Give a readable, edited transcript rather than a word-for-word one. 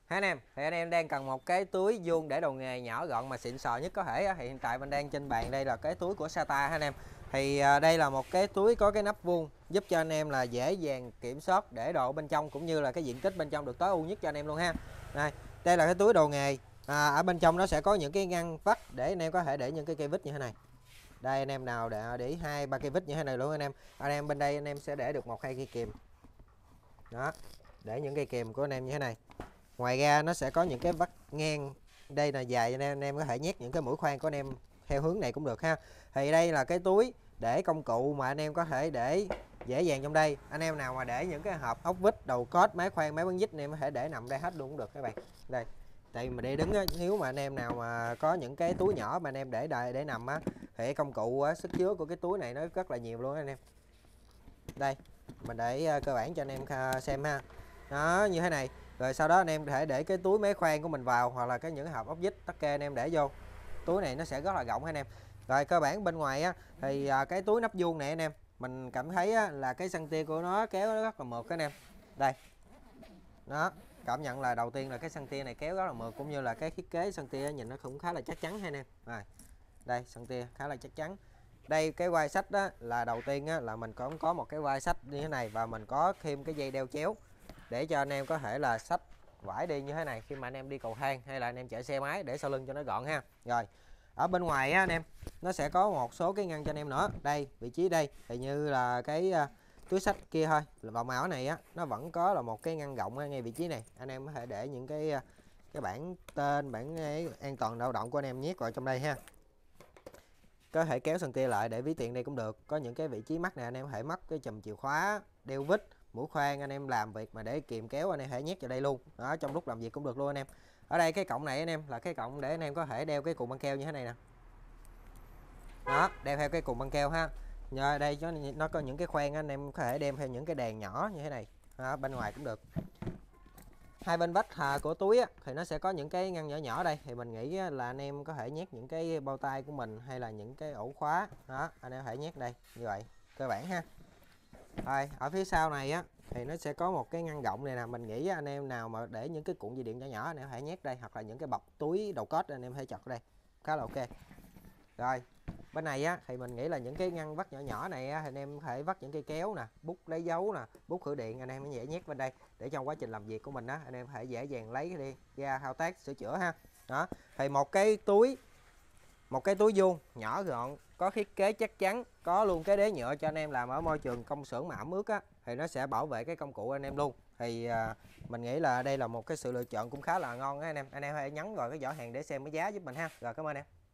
Hả anh em, thì anh em đang cần một cái túi vuông để đồ nghề nhỏ gọn mà xịn sò nhất có thể. Thì hiện tại mình đang trên bàn đây là cái túi của Sata ha anh em. Thì đây là một cái túi có cái nắp vuông giúp cho anh em là dễ dàng kiểm soát để đồ bên trong, cũng như là cái diện tích bên trong được tối ưu nhất cho anh em luôn ha. Đây là cái túi đồ nghề. Ở bên trong nó sẽ có những cái ngăn vắt để anh em có thể để những cái cây vít như thế này. Đây anh em nào để 2-3 cây vít như thế này luôn anh em. Anh em bên đây anh em sẽ để được 1-2 cây kìm. Đó, để những cây kìm của anh em như thế này. Ngoài ra nó sẽ có những cái vắt ngang đây là dài, anh em có thể nhét những cái mũi khoan của anh em theo hướng này cũng được ha. Thì đây là cái túi để công cụ mà anh em có thể để dễ dàng trong đây. Anh em nào mà để những cái hộp ốc vít, đầu cốt, máy khoan, máy bắn vít anh em có thể để nằm đây hết luôn cũng được các bạn. Đây, tại mà đi đứng á, nếu mà anh em nào mà có những cái túi nhỏ mà anh em để nằm á, thì công cụ sức chứa của cái túi này nó rất là nhiều luôn anh em. Đây, mình để cơ bản cho anh em xem ha. Đó, như thế này. Rồi sau đó anh em có thể để cái túi máy khoan của mình vào, hoặc là những hộp ốc vít tắc kê anh em để vô. Túi này nó sẽ rất là rộng anh em. Rồi cơ bản bên ngoài á thì cái túi nắp vuông này anh em, mình cảm thấy á, là cái xăng tia của nó kéo nó rất là mượt anh em. Đây. Đó, cảm nhận là đầu tiên là cái xăng tia này kéo rất là mượt, cũng như là cái thiết kế xăng tia nhìn nó cũng khá là chắc chắn ha anh em. Rồi. Đây, xăng tia khá là chắc chắn. Đây cái quai sách đó là đầu tiên á, là mình cũng có một cái quai sách như thế này, và mình có thêm cái dây đeo chéo để cho anh em có thể là xách vải đi như thế này khi mà anh em đi cầu thang hay là anh em chạy xe máy, để sau lưng cho nó gọn ha. Rồi ở bên ngoài á anh em, nó sẽ có một số cái ngăn cho anh em nữa. Đây, vị trí đây thì như là cái túi sách kia thôi, vào màu này á nó vẫn có là một cái ngăn rộng ngay vị trí này. Anh em có thể để những cái bảng tên, bảng an toàn lao động của anh em nhét vào trong đây ha. Có thể kéo sừng tia lại để ví tiền đây cũng được. Có những cái vị trí mắc này anh em có thể mắc cái chùm chìa khóa, đeo vít, mũi khoan, anh em làm việc mà để kìm kéo anh em thể nhét vào đây luôn. Đó, trong lúc làm việc cũng được luôn anh em. Ở đây cái cọng này anh em là cái cọng để anh em có thể đeo cái cụm băng keo như thế này nè. Đó, đeo theo cái cụm băng keo ha. Nhờ đây nó có những cái khoen anh em có thể đem theo những cái đèn nhỏ như thế này. Đó, bên ngoài cũng được. Hai bên vách của túi á, thì nó sẽ có những cái ngăn nhỏ nhỏ đây, thì mình nghĩ là anh em có thể nhét những cái bao tay của mình hay là những cái ổ khóa. Đó, anh em có thể nhét đây như vậy, cơ bản ha. Rồi ở phía sau này á thì nó sẽ có một cái ngăn rộng này nè, mình nghĩ anh em nào mà để những cái cuộn dây điện nhỏ nhỏ anh em có thể nhét đây, hoặc là những cái bọc túi đầu cốt anh em có thể chọt đây, khá là ok. Rồi bên này á thì mình nghĩ là những cái ngăn vắt nhỏ nhỏ này á, thì anh em có thể vắt những cây kéo nè, bút lấy dấu nè, bút khử điện, anh em có dễ nhét bên đây để trong quá trình làm việc của mình á, anh em có thể dễ dàng lấy đi ra thao tác sửa chữa ha. Đó, thì một cái túi vuông nhỏ gọn, có thiết kế chắc chắn, có luôn cái đế nhựa cho anh em làm ở môi trường công xưởng mà ẩm ướt á, thì nó sẽ bảo vệ cái công cụ anh em luôn. Thì mình nghĩ là đây là một cái sự lựa chọn cũng khá là ngon á anh em. Anh em hãy nhấn vào cái giỏ hàng để xem cái giá giúp mình ha. Rồi cảm ơn em.